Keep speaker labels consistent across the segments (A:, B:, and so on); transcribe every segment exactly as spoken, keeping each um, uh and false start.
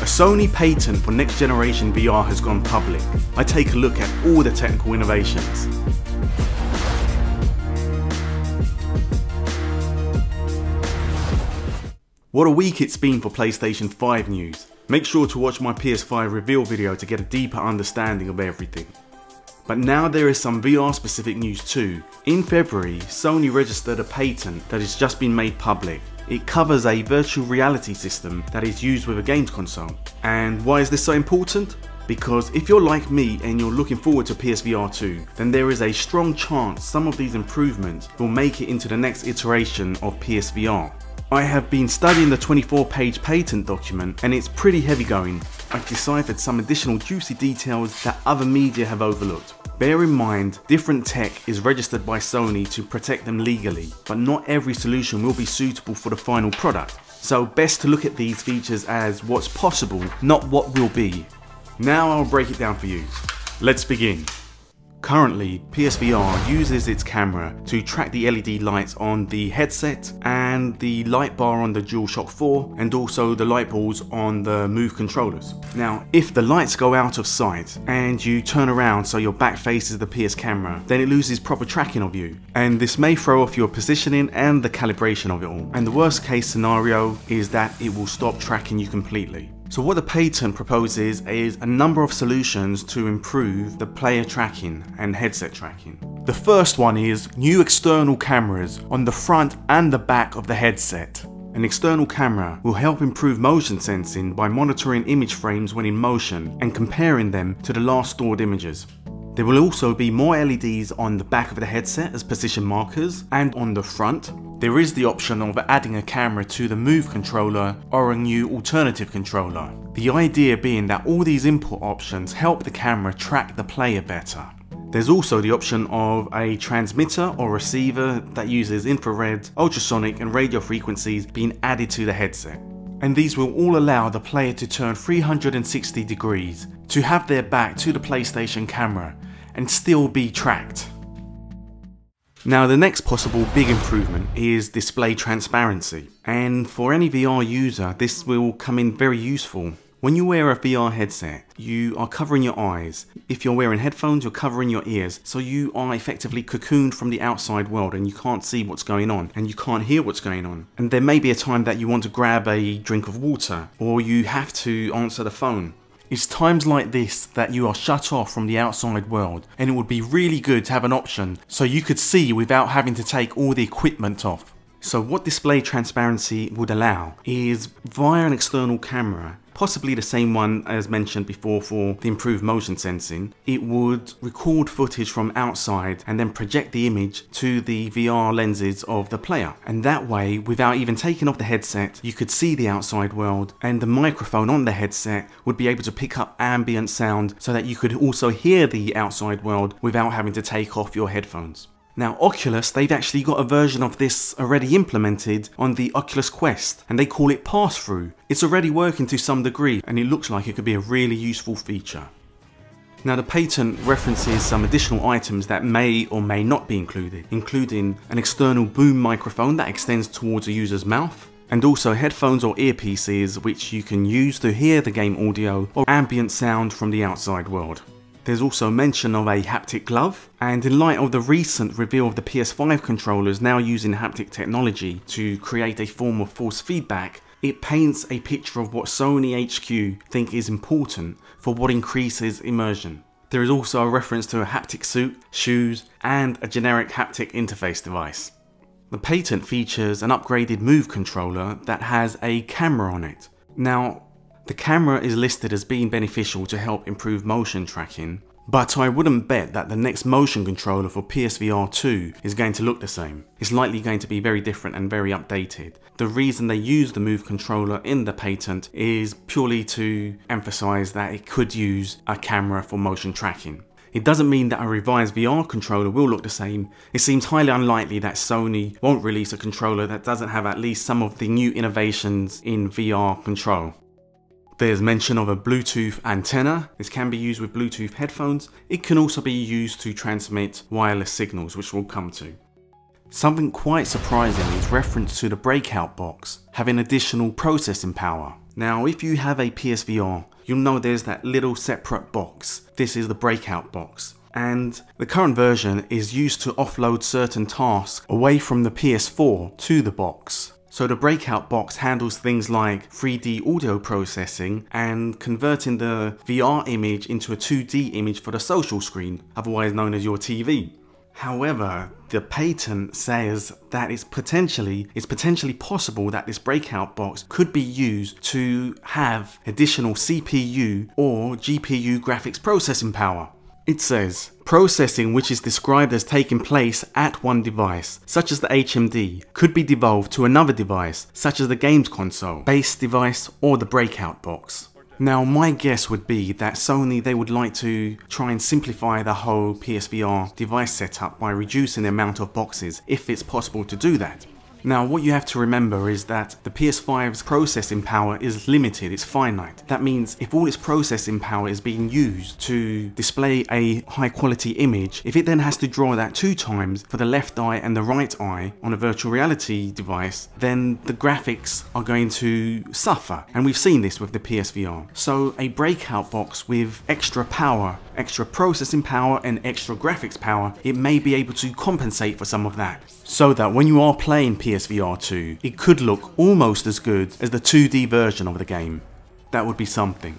A: Sony patent for next generation V R has gone public. I take a look at all the technical innovations. What a week it's been for PlayStation five news. Make sure to watch my P S five reveal video to get a deeper understanding of everything. But now there is some V R specific news too. In February, Sony registered a patent that has just been made public. It covers a virtual reality system that is used with a games console. And why is this so important? Because if you're like me and you're looking forward to P S V R two, then there is a strong chance some of these improvements will make it into the next iteration of P S V R. I have been studying the twenty-four page patent document and it's pretty heavy going. I've deciphered some additional juicy details that other media have overlooked. Bear in mind, different tech is registered by Sony to protect them legally, but not every solution will be suitable for the final product. So best to look at these features as what's possible, not what will be. Now I'll break it down for you. Let's begin. Currently, P S V R uses its camera to track the L E D lights on the headset and the light bar on the DualShock four and also the light balls on the Move controllers. Now, if the lights go out of sight and you turn around so your back faces the P S camera, then it loses proper tracking of you, and this may throw off your positioning and the calibration of it all. And the worst case scenario is that it will stop tracking you completely. So what the patent proposes is a number of solutions to improve the player tracking and headset tracking. The first one is new external cameras on the front and the back of the headset. An external camera will help improve motion sensing by monitoring image frames when in motion and comparing them to the last stored images. There will also be more L E Ds on the back of the headset as position markers, and on the front there is the option of adding a camera to the Move controller or a new alternative controller. The idea being that all these input options help the camera track the player better. There's also the option of a transmitter or receiver that uses infrared, ultrasonic and radio frequencies being added to the headset. And these will all allow the player to turn three hundred sixty degrees to have their back to the PlayStation camera and still be tracked. Now the next possible big improvement is display transparency, and for any V R user this will come in very useful. When you wear a V R headset, you are covering your eyes. If you're wearing headphones, you're covering your ears, so you are effectively cocooned from the outside world and you can't see what's going on and you can't hear what's going on. And there may be a time that you want to grab a drink of water or you have to answer the phone. It's times like this that you are shut off from the outside world, and it would be really good to have an option so you could see without having to take all the equipment off. So what display transparency would allow is via an external camera, possibly the same one as mentioned before for the improved motion sensing, it would record footage from outside and then project the image to the V R lenses of the player. And that way, without even taking off the headset, you could see the outside world, and the microphone on the headset would be able to pick up ambient sound so that you could also hear the outside world without having to take off your headphones. Now Oculus, they've actually got a version of this already implemented on the Oculus Quest, and they call it Passthrough. It's already working to some degree and it looks like it could be a really useful feature. Now the patent references some additional items that may or may not be included, including an external boom microphone that extends towards a user's mouth, and also headphones or earpieces which you can use to hear the game audio or ambient sound from the outside world. There's also mention of a haptic glove, and in light of the recent reveal of the P S five controllers now using haptic technology to create a form of force feedback, it paints a picture of what Sony H Q think is important for what increases immersion. There is also a reference to a haptic suit, shoes, and a generic haptic interface device. The patent features an upgraded Move controller that has a camera on it. Now, the camera is listed as being beneficial to help improve motion tracking, but I wouldn't bet that the next motion controller for P S V R two is going to look the same. It's likely going to be very different and very updated. The reason they use the Move controller in the patent is purely to emphasize that it could use a camera for motion tracking. It doesn't mean that a revised V R controller will look the same. It seems highly unlikely that Sony won't release a controller that doesn't have at least some of the new innovations in V R control. There's mention of a Bluetooth antenna. This can be used with Bluetooth headphones. It can also be used to transmit wireless signals, which we'll come to. Something quite surprising is reference to the BreakOut Box having additional processing power. Now if you have a P S V R, you'll know there's that little separate box. This is the BreakOut Box. And the current version is used to offload certain tasks away from the P S four to the box. So the BreakOut Box handles things like three D audio processing and converting the V R image into a two D image for the social screen, otherwise known as your T V. However, the patent says that it's potentially, it's potentially possible that this BreakOut Box could be used to have additional C P U or G P U graphics processing power. It says, processing which is described as taking place at one device, such as the H M D, could be devolved to another device, such as the games console, base device, or the BreakOut Box. Now my guess would be that Sony, they would like to try and simplify the whole P S V R device setup by reducing the amount of boxes, if it's possible to do that. Now what you have to remember is that the P S five's processing power is limited, it's finite. That means if all its processing power is being used to display a high quality image, if it then has to draw that two times for the left eye and the right eye on a virtual reality device, then the graphics are going to suffer. And we've seen this with the P S V R. So a BreakOut Box with extra power, extra processing power and extra graphics power, it may be able to compensate for some of that. So that when you are playing P S V R two, it could look almost as good as the two D version of the game. That would be something.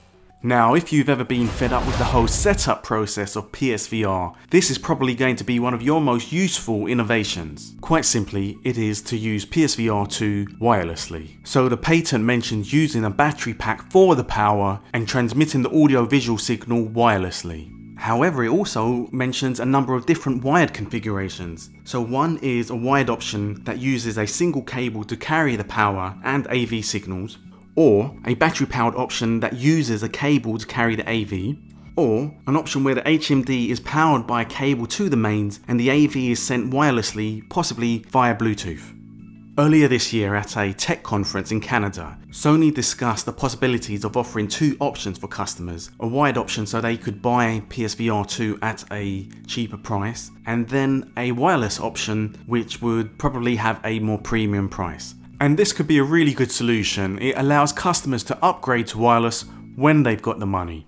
A: Now, if you've ever been fed up with the whole setup process of P S V R, this is probably going to be one of your most useful innovations. Quite simply, it is to use P S V R two wirelessly. So the patent mentions using a battery pack for the power and transmitting the audio visual signal wirelessly. However, it also mentions a number of different wired configurations. So one is a wired option that uses a single cable to carry the power and A V signals, or a battery powered option that uses a cable to carry the A V, or an option where the H M D is powered by a cable to the mains and the A V is sent wirelessly, possibly via Bluetooth. Earlier this year at a tech conference in Canada, Sony discussed the possibilities of offering two options for customers. A wired option so they could buy P S V R two at a cheaper price, and then a wireless option which would probably have a more premium price. And this could be a really good solution. It allows customers to upgrade to wireless when they've got the money.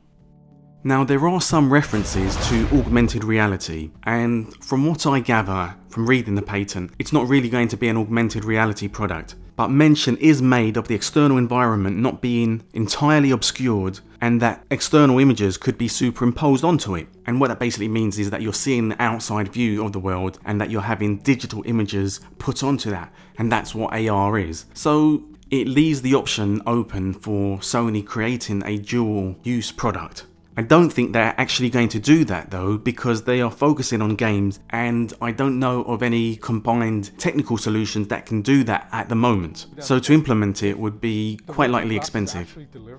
A: Now there are some references to augmented reality, and from what I gather from reading the patent, it's not really going to be an augmented reality product, but mention is made of the external environment not being entirely obscured and that external images could be superimposed onto it. And what that basically means is that you're seeing the outside view of the world and that you're having digital images put onto that, and that's what A R is. So it leaves the option open for Sony creating a dual use product. I don't think they're actually going to do that though, because they are focusing on games, and I don't know of any combined technical solutions that can do that at the moment. So to implement it would be quite likely expensive.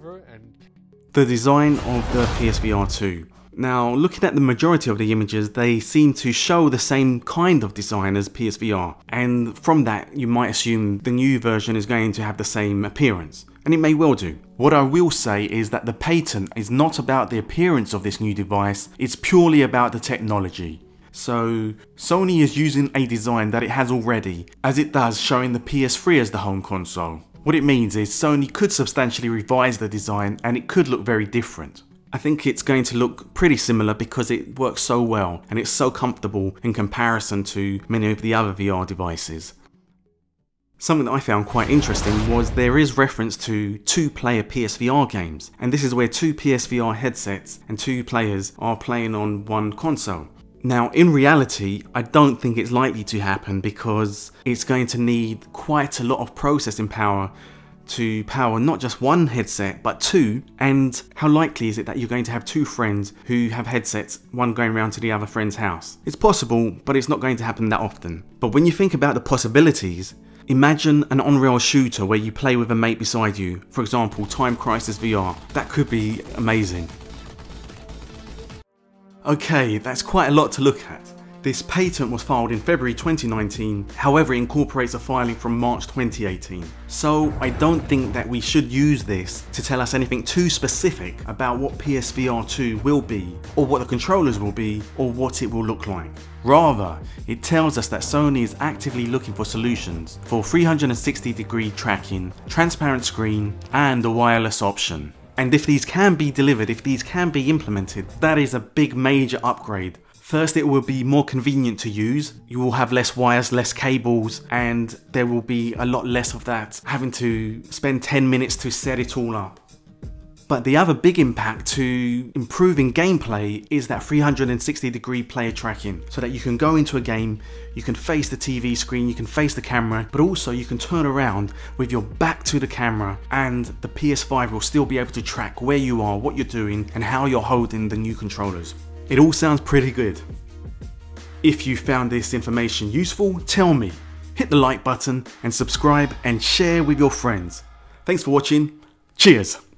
A: The design of the P S V R two. Now, looking at the majority of the images, they seem to show the same kind of design as P S V R, and from that you might assume the new version is going to have the same appearance, and it may well do. What I will say is that the patent is not about the appearance of this new device, it's purely about the technology. So Sony is using a design that it has already, as it does showing the P S three as the home console. What it means is Sony could substantially revise the design and it could look very different. I think it's going to look pretty similar because it works so well and it's so comfortable in comparison to many of the other V R devices. Something that I found quite interesting was there is reference to two-player P S V R games, and this is where two P S V R headsets and two players are playing on one console. Now in reality, I don't think it's likely to happen because it's going to need quite a lot of processing power to power not just one headset but two, and how likely is it that you're going to have two friends who have headsets, one going around to the other friend's house? It's possible, but it's not going to happen that often. But when you think about the possibilities, imagine an on-rail shooter where you play with a mate beside you, for example Time Crisis V R. That could be amazing. Okay, that's quite a lot to look at. This patent was filed in February twenty nineteen, however it incorporates a filing from March twenty eighteen. So I don't think that we should use this to tell us anything too specific about what P S V R two will be, or what the controllers will be, or what it will look like. Rather, it tells us that Sony is actively looking for solutions for three hundred sixty degree tracking, transparent screen, and a wireless option. And if these can be delivered, if these can be implemented, that is a big major upgrade. First, it will be more convenient to use. You will have less wires, less cables, and there will be a lot less of that having to spend ten minutes to set it all up. But the other big impact to improving gameplay is that three hundred sixty degree player tracking, so that you can go into a game, you can face the T V screen, you can face the camera, but also you can turn around with your back to the camera and the P S five will still be able to track where you are, what you're doing, and how you're holding the new controllers. It all sounds pretty good. If you found this information useful, tell me. Hit the like button and subscribe and share with your friends. Thanks for watching. Cheers!